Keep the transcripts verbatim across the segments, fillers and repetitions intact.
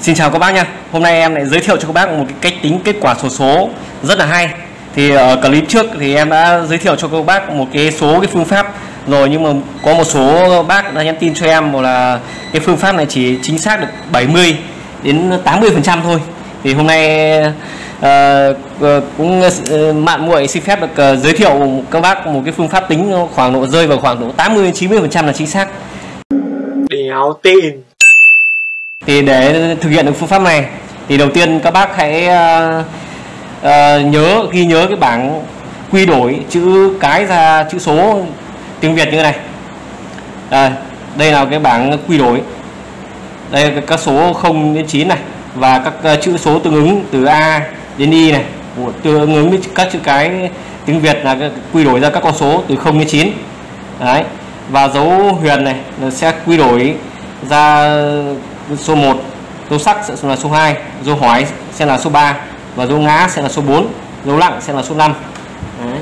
Xin chào các bác nha. Hôm nay em lại giới thiệu cho các bác một cái cách tính kết quả sổ số rất là hay. Thì ở clip trước thì em đã giới thiệu cho các bác một cái số cái phương pháp rồi, nhưng mà có một số bác đã nhắn tin cho em một là cái phương pháp này chỉ chính xác được bảy mươi đến tám mươi phần trăm thôi. Thì hôm nay uh, cũng uh, mạn muội xin phép được uh, giới thiệu các bác một cái phương pháp tính khoảng độ rơi vào khoảng độ tám mươi đến chín mươi phần trăm là chính xác. Đéo tin. Thì để thực hiện được phương pháp này thì đầu tiên các bác hãy uh, uh, nhớ ghi nhớ cái bảng quy đổi chữ cái ra chữ số tiếng Việt như này. À, đây là cái bảng quy đổi. Đây là các số không đến chín này, và các uh, chữ số tương ứng từ A đến Y này, tương ứng với các chữ cái tiếng Việt là quy đổi ra các con số từ không đến chín. Đấy. Và dấu huyền này sẽ quy đổi ra số một, dấu sắc sẽ là số hai, dấu hỏi sẽ là số ba, và dấu ngã sẽ là số bốn, dấu lặng sẽ là số năm. Đấy.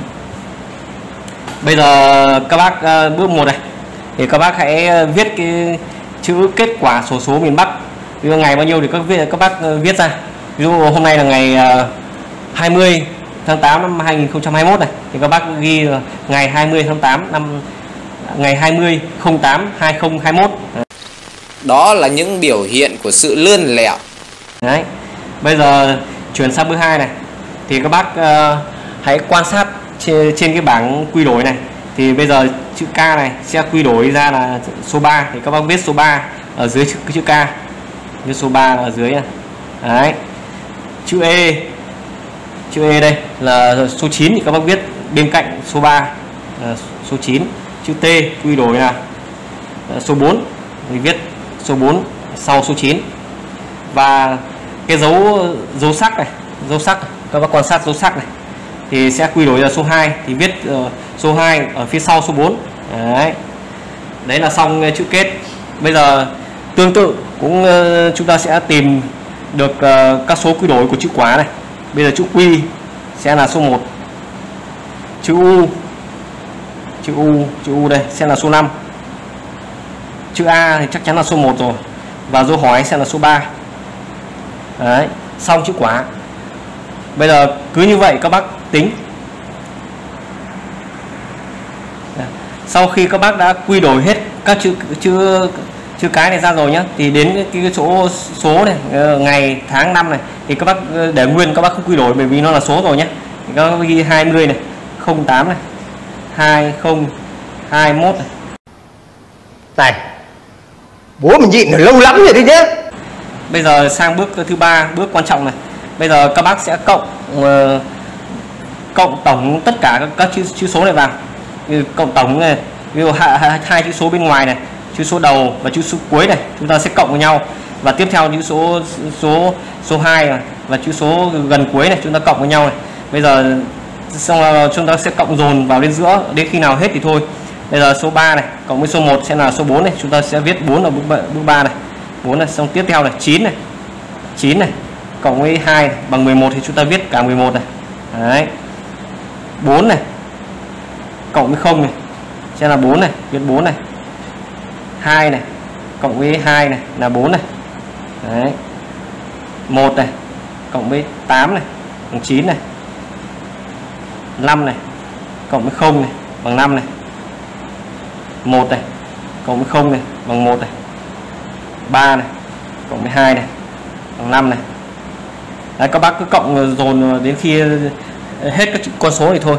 Bây giờ các bác bước một này thì các bác hãy viết cái chữ kết quả sổ số miền Bắc. Ví dụ ngày bao nhiêu thì các viết các bác viết ra. Ví dụ hôm nay là ngày hai mươi tháng tám năm hai nghìn không trăm hai mươi mốt này, thì các bác ghi ngày hai mươi tháng tám năm ngày hai mươi không tám hai không hai mốt. Đó là những biểu hiện của sự lươn lẹo. Đấy. Bây giờ chuyển sang bước hai này thì các bác uh, hãy quan sát trên, trên cái bảng quy đổi này. Thì bây giờ chữ K này sẽ quy đổi ra là số ba, thì các bác viết số ba ở dưới chữ, chữ K, viết số ba ở dưới này. Đấy. Chữ E, chữ E đây là số chín, thì các bác viết bên cạnh số ba là số chín. Chữ T quy đổi là số bốn, thì viết số bốn sau số chín. Và cái dấu dấu sắc này, dấu sắc này, các bác quan sát dấu sắc này thì sẽ quy đổi ra số hai, thì viết uh, số hai ở phía sau số bốn. Đấy. Đấy là xong chữ kết. Bây giờ tương tự cũng uh, chúng ta sẽ tìm được uh, các số quy đổi của chữ quả này. Bây giờ chữ Q sẽ là số một, chữ U chữ U chữ U đây sẽ là số năm, chữ A thì chắc chắn là số một rồi, và dấu hỏi sẽ là số ba. Đấy, xong chữ quả. Bây giờ cứ như vậy các bác tính. Sau khi các bác đã quy đổi hết các chữ chữ chữ cái này ra rồi nhá, thì đến cái, cái số số này, ngày tháng năm này, thì các bác để nguyên, các bác không quy đổi bởi vì nó là số rồi nhé. Thì các bác ghi hai mươi này, không tám này, hai không hai mốt này. Này, bố mình nhịn được lâu lắm rồi đấy nhé. Bây giờ sang bước thứ ba, bước quan trọng này. Bây giờ các bác sẽ cộng uh, cộng tổng tất cả các, các chữ, chữ số này vào. Cộng tổng này, ví dụ hai, hai, hai chữ số bên ngoài này, chữ số đầu và chữ số cuối này, chúng ta sẽ cộng với nhau. Và tiếp theo chữ số số số hai này, và chữ số gần cuối này chúng ta cộng với nhau này. Bây giờ xong là chúng ta sẽ cộng dồn vào đến giữa, đến khi nào hết thì thôi. Bây giờ số ba này cộng với số một sẽ là số bốn này, chúng ta sẽ viết bốn ở bước bước ba này. bốn này, xong tiếp theo là chín này. chín này cộng với hai này, bằng mười một thì chúng ta viết cả mười một này. Đấy. bốn này cộng với không này sẽ là bốn này, viết bốn này. hai này cộng với hai này là bốn này. Đấy. một này cộng với tám này bằng chín này. năm này cộng với không này bằng năm này. một này cộng với không này bằng một này. ba này cộng với hai này bằng năm này. Đấy, các bác cứ cộng dồn đến khi hết các con số này thôi.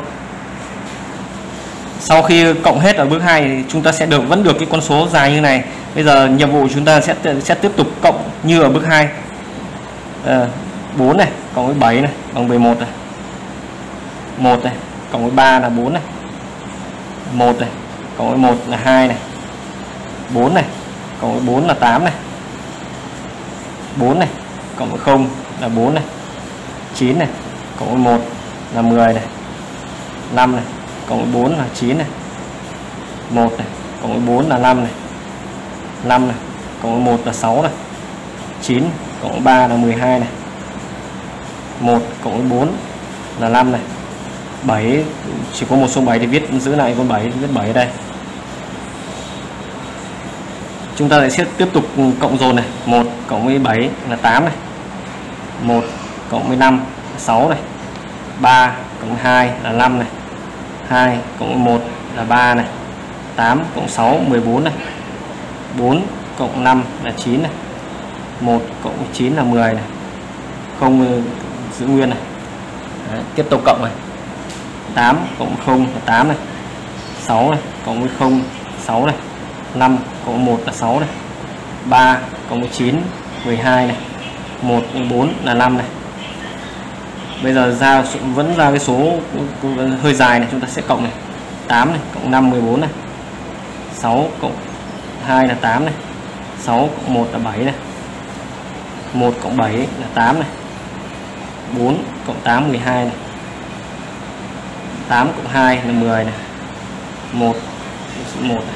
Sau khi cộng hết ở bước hai thì chúng ta sẽ được vẫn được cái con số dài như này. Bây giờ nhiệm vụ chúng ta sẽ sẽ tiếp tục cộng như ở bước hai. À, bốn này cộng với bảy này bằng mười một này. một này cộng với ba là bốn này. một này cộng với một là hai này. bốn này cộng với bốn là tám này. bốn này cộng với không là bốn này. chín này cộng với một là mười này. năm này cộng với bốn là chín này. một này cộng với bốn là năm này. năm này cộng với một là sáu này. chín cộng với ba là mười hai này. một cộng với bốn là năm này. bảy chỉ có một số bảy thì viết giữ lại con bảy, viết bảy ở đây. chúng ta lại sẽ tiếp tục cộng dồn này. Một cộng với bảy là tám này, một cộng với năm là sáu này, ba cộng với hai là năm này, hai cộng với một là ba này, tám cộng sáu mười bốn này, bốn cộng năm là chín này, một cộng với chín là mười này, không giữ nguyên này. Đấy, tiếp tục cộng này, tám cộng không là tám này, sáu này cộng với không sáu này, năm cộng một là sáu này, ba cộng với chín mười hai này, một cộng bốn là năm này. Bây giờ ra vẫn ra cái số hơi dài này, chúng ta sẽ cộng này, tám này cộng năm mười bốn này, sáu cộng hai là tám này, sáu cộng một là bảy này, một cộng bảy là tám này, bốn cộng tám mười hai này, tám cộng hai là mười này, một một này.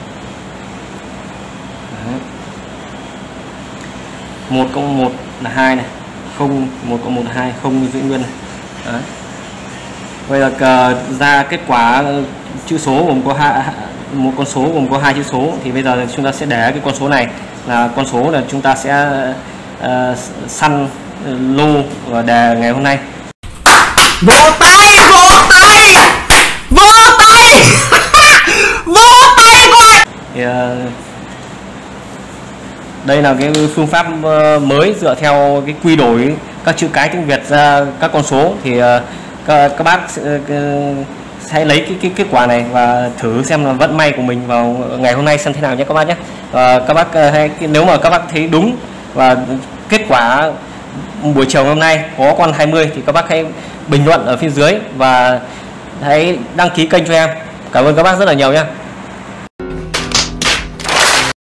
Đấy. một cộng một là hai này, không một cộng một là hai, không giữ nguyên này. Đấy. Bây giờ ra kết quả chữ số gồm có hai, một con số gồm có hai chữ số, thì bây giờ chúng ta sẽ để cái con số này là con số là chúng ta sẽ uh, săn lô và đề ngày hôm nay. Vỗ tay, vỗ tay, vỗ tay, vỗ tay coi. Thì, uh, đây là cái phương pháp mới dựa theo cái quy đổi các chữ cái tiếng Việt ra các con số. Thì uh, các, các bác sẽ, uh, sẽ lấy cái, cái kết quả này và thử xem là vận may của mình vào ngày hôm nay xem thế nào nhé các bác nhé. Và các bác uh, hay nếu mà các bác thấy đúng và kết quả buổi chiều hôm nay có con hai mươi thì các bác hãy bình luận ở phía dưới và hãy đăng ký kênh cho em. Cảm ơn các bác rất là nhiều nhé.